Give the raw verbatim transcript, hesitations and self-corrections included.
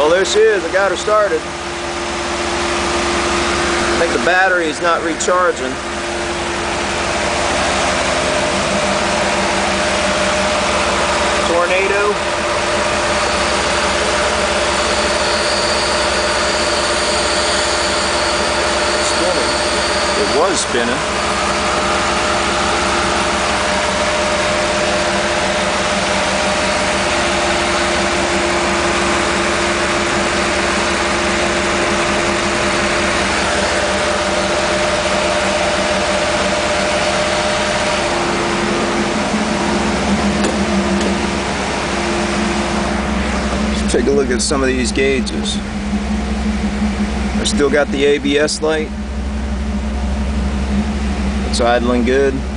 Well, there she is. I got her started. I think the battery is not recharging. Tornado. Spinning. It was spinning. Take a look at some of these gauges. I still got the A B S light. It's idling good.